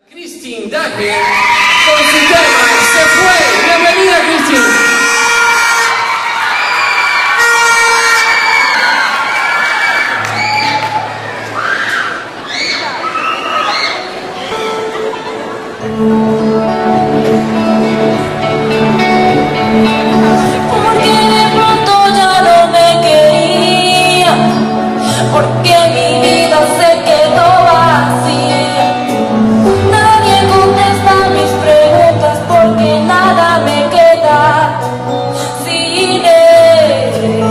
Christine Daje con su tema Se Fue. Bienvenida, Christine. Porque de pronto ya no me quería, porque mi vida se quedó vacía. Nadie contesta mis preguntas porque nada me queda sin él.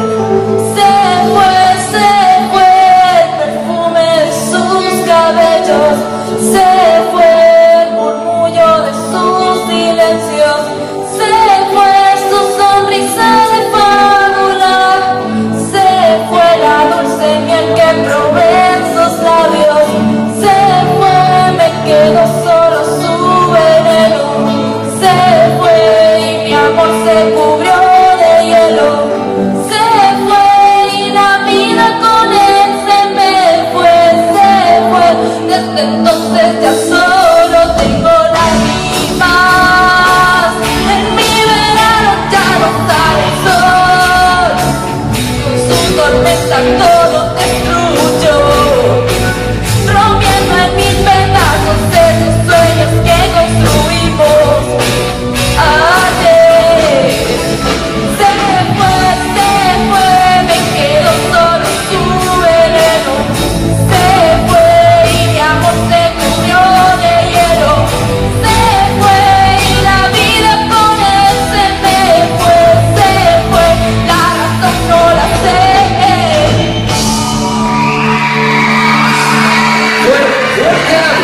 Se fue el perfume de sus cabellos, se fue el murmullo de sus silencios, se fue su sonrisa de fábula, se fue la dulce miel que probé en sus labios, se fue, me quedó solo su veneno, se fue y mi amor se cubrió de hielo, se fue y la vida con él se me fue, desde entonces ya solo tengo lágrimas, en mi verano ya no sale el sol, con su tormenta todo destruyó, rompiendo en mil pedazos esos sueños que construimos ayer. Se fue, me quedó solo su veneno, se fue y mi amor se cubrió de hielo, se fue y la vida con él se me fue, la razón no la sé. Fuerte